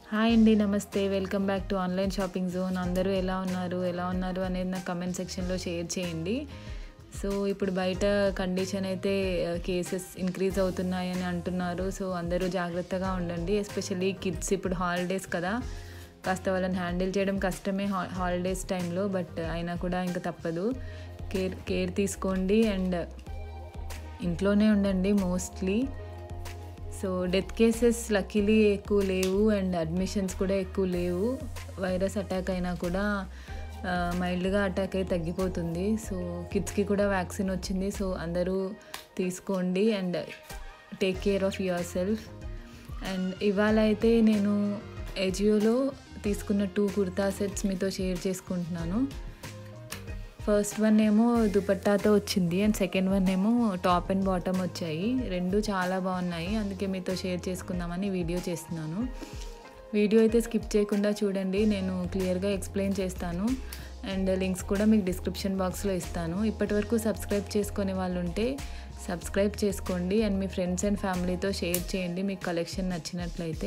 Hi అండి, నమస్తే. Welcome back to online shopping zone. అందరూ ఎలా ఉన్నారు అనేది నా కమెంట్ సెక్షన్లో షేర్ చేయండి. సో ఇప్పుడు బయట కండిషన్ అయితే కేసెస్ ఇంక్రీజ్ అవుతున్నాయని అంటున్నారు. సో అందరూ జాగ్రత్తగా ఉండండి. ఎస్పెషల్లీ కిడ్స్, ఇప్పుడు హాలిడేస్ కదా, కాస్త వాళ్ళని హ్యాండిల్ చేయడం కష్టమే హాలిడేస్ టైంలో. బట్ అయినా కూడా ఇంకా తప్పదు. కేర్ తీసుకోండి అండ్ ఇంట్లోనే ఉండండి mostly. So death cases luckily ఎక్కువ లేవు అండ్ అడ్మిషన్స్ కూడా ఎక్కువ లేవు. వైరస్ అటాక్ అయినా కూడా మైల్డ్గా అటాక్ అయి తగ్గిపోతుంది. సో కిడ్స్కి కూడా వ్యాక్సిన్ వచ్చింది. సో అందరూ తీసుకోండి and take care of yourself. And ఇవాళ అయితే నేను ఎజియోలో తీసుకున్న 2 కుర్తా సెట్స్ మీతో షేర్ చేసుకుంటున్నాను. ఫస్ట్ వన్ ఏమో దుపట్టాతో వచ్చింది అండ్ సెకండ్ వన్ ఏమో టాప్ అండ్ బాటమ్ వచ్చాయి. రెండు చాలా బాగున్నాయి, అందుకే మీతో షేర్ చేసుకుందామని వీడియో చేస్తున్నాను. వీడియో అయితే స్కిప్ చేయకుండా చూడండి, నేను క్లియర్గా ఎక్స్ప్లెయిన్ చేస్తాను అండ్ లింక్స్ కూడా మీకు డిస్క్రిప్షన్ బాక్స్లో ఇస్తాను. ఇప్పటివరకు సబ్స్క్రైబ్ చేసుకునే వాళ్ళు ఉంటే సబ్స్క్రైబ్ చేసుకోండి అండ్ మీ ఫ్రెండ్స్ అండ్ ఫ్యామిలీతో షేర్ చేయండి మీకు కలెక్షన్ నచ్చినట్లయితే.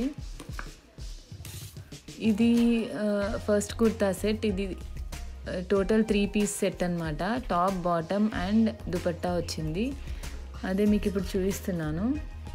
ఇది ఫస్ట్ కుర్తా సెట్. ఇది టోటల్ 3 పీస్ సెట్ అనమాట. టాప్, బాటమ్ అండ్ దుపట్టా వచ్చింది. అదే మీకు ఇప్పుడు చూపిస్తున్నాను.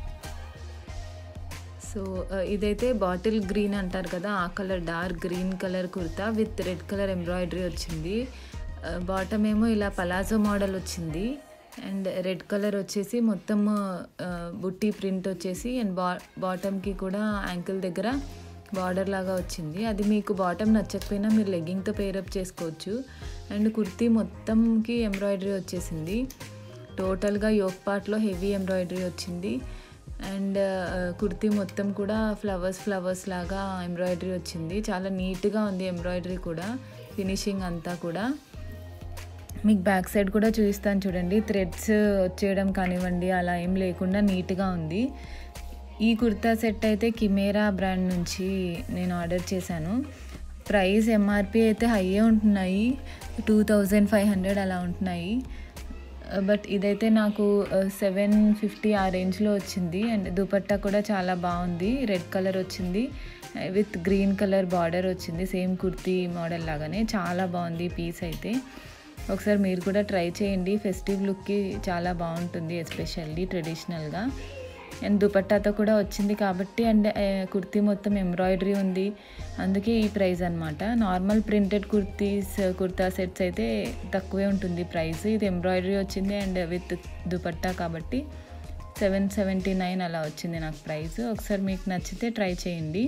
సో ఇదైతే బాటిల్ గ్రీన్ అంటారు కదా, ఆ colour, dark green colour kurta with red colour embroidery వచ్చింది. బాటమ్ ఏమో ఇలా పలాజో మోడల్ వచ్చింది అండ్ రెడ్ కలర్ వచ్చేసి మొత్తం బుట్టి ప్రింట్ వచ్చేసి అండ్ బాటమ్కి కూడా యాంకిల్ దగ్గర బార్డర్ లాగా వచ్చింది. అది మీకు బాటమ్ నచ్చకపోయినా మీరు లెగ్గింగ్తో పేరప్ చేసుకోవచ్చు. అండ్ కుర్తీ మొత్తంకి ఎంబ్రాయిడరీ వచ్చేసింది. టోటల్గా యోక్ పార్ట్లో హెవీ ఎంబ్రాయిడరీ వచ్చింది అండ్ కుర్తీ మొత్తం కూడా ఫ్లవర్స్ లాగా ఎంబ్రాయిడరీ వచ్చింది. చాలా నీట్గా ఉంది ఎంబ్రాయిడరీ కూడా, ఫినిషింగ్ అంతా కూడా. మీకు బ్యాక్ సైడ్ కూడా చూపిస్తాను చూడండి. థ్రెడ్స్ వచ్చేయడం కానివ్వండి అలా ఏం లేకుండా నీట్గా ఉంది. ఈ కుర్తా సెట్ అయితే కిమేరా బ్రాండ్ నుంచి నేను ఆర్డర్ చేశాను. ప్రైస్ ఎంఆర్పి అయితే హైయే ఉంటున్నాయి, 2500 అలా ఉంటున్నాయి. బట్ ఇదైతే నాకు 750 ఆ రేంజ్లో వచ్చింది. అండ్ దుపట్టా కూడా చాలా బాగుంది, రెడ్ కలర్ వచ్చింది విత్ గ్రీన్ కలర్ బార్డర్ వచ్చింది, సేమ్ కుర్తీ మోడల్ లాగానే. చాలా బాగుంది ఈ పీస్ అయితే. ఒకసారి మీరు కూడా ట్రై చేయండి, ఫెస్టివ్ లుక్కి చాలా బాగుంటుంది, ఎస్పెషల్లీ ట్రెడిషనల్గా. అండ్ దుపట్టాతో కూడా వచ్చింది కాబట్టి అండ్ కుర్తీ మొత్తం ఎంబ్రాయిడరీ ఉంది, అందుకే ఈ ప్రైస్ అనమాట. నార్మల్ ప్రింటెడ్ కుర్తా సెట్స్ అయితే తక్కువే ఉంటుంది ప్రైస్. ఇది ఎంబ్రాయిడరీ వచ్చింది అండ్ విత్ దుపట్టా కాబట్టి 779 అలా వచ్చింది నాకు ప్రైస్. ఒకసారి మీకు నచ్చితే ట్రై చేయండి.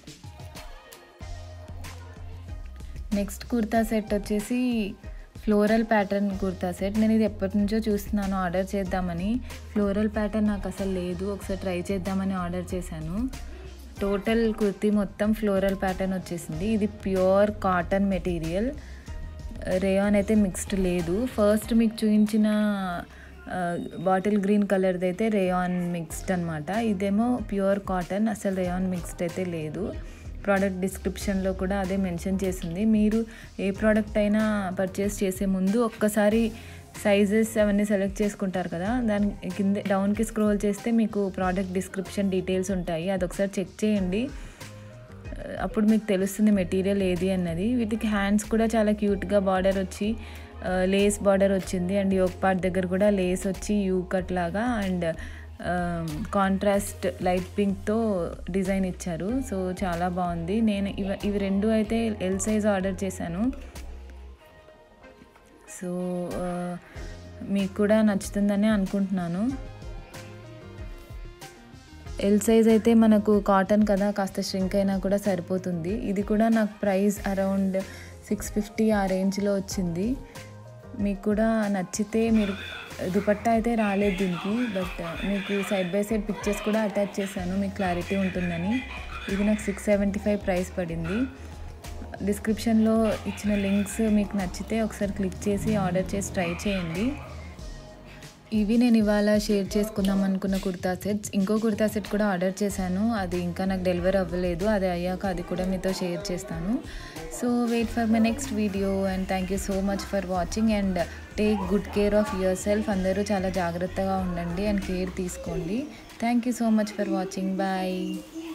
నెక్స్ట్ కుర్తా సెట్ వచ్చేసి ఫ్లోరల్ ప్యాటర్న్ కుర్తా సెట్. నేను ఇది ఎప్పటి నుంచో చూస్తున్నాను ఆర్డర్ చేద్దామని. ఫ్లోరల్ ప్యాటర్న్ నాకు అసలు లేదు, ఒకసారి ట్రై చేద్దామని ఆర్డర్ చేశాను. టోటల్ కుర్తీ మొత్తం ఫ్లోరల్ ప్యాటర్న్ వచ్చేసింది. ఇది ప్యూర్ కాటన్ మెటీరియల్, రేయాన్ అయితే మిక్స్డ్ లేదు. ఫస్ట్ మీకు చూపించిన బాటిల్ గ్రీన్ కలర్ది అయితే రేయాన్ మిక్స్డ్ అనమాట. ఇదేమో ప్యూర్ కాటన్, అసలు రేయాన్ మిక్స్డ్ అయితే లేదు. ప్రోడక్ట్ డిస్క్రిప్షన్లో కూడా అదే మెన్షన్ చేసింది. మీరు ఏ ప్రోడక్ట్ అయినా పర్చేస్ చేసే ముందు ఒక్కసారి సైజెస్ అవన్నీ సెలెక్ట్ చేసుకుంటారు కదా, దాని కింద డౌన్కి స్క్రోల్ చేస్తే మీకు ప్రోడక్ట్ డిస్క్రిప్షన్ డీటెయిల్స్ ఉంటాయి, అది ఒకసారి చెక్ చేయండి. అప్పుడు మీకు తెలుస్తుంది మెటీరియల్ ఏది అన్నది. వీటికి హ్యాండ్స్ కూడా చాలా క్యూట్గా బార్డర్ వచ్చి లేస్ బార్డర్ వచ్చింది అండ్ యోక్ పార్ట్ దగ్గర కూడా లేస్ వచ్చి యూ కట్ లాగా అండ్ కాంట్రాస్ట్ లైట్ పింక్తో డిజైన్ ఇచ్చారు. సో చాలా బాగుంది. నేను ఇవి రెండు అయితే ఎల్ సైజ్ ఆర్డర్ చేశాను. సో మీకు కూడా నచ్చుతుందని అనుకుంటున్నాను. ఎల్ సైజ్ అయితే మనకు కాటన్ కదా, కాస్త ష్రింక్ అయినా కూడా సరిపోతుంది. ఇది కూడా నాకు ప్రైస్ అరౌండ్ 650 ఆ రేంజ్లో వచ్చింది. మీకు కూడా నచ్చితే మీరు, దుపట్టా అయితే రాలేదు దీనికి, బట్ మీకు సైడ్ బై సైడ్ పిక్చర్స్ కూడా అటాచ్ చేశాను మీకు క్లారిటీ ఉంటుందని. ఇది నాకు 675 ప్రైస్ పడింది. డిస్క్రిప్షన్లో ఇచ్చిన లింక్స్ మీకు నచ్చితే ఒకసారి క్లిక్ చేసి ఆర్డర్ చేసి ట్రై చేయండి. ఇవి నేను ఇవాళ షేర్ చేసుకుందాం అనుకున్న కుర్తా సెట్స్. ఇంకో కుర్తా సెట్ కూడా ఆర్డర్ చేశాను, అది ఇంకా నాకు డెలివరీ అవ్వలేదు. అది అయ్యాక అది కూడా మీతో షేర్ చేస్తాను. So wait for my next video and thank you so much for watching and take good care of yourself. అందరూ చాలా జాగ్రత్తగా ఉండండి అండ్ కేర్ తీసుకోండి. Thank you so much for watching. Bye.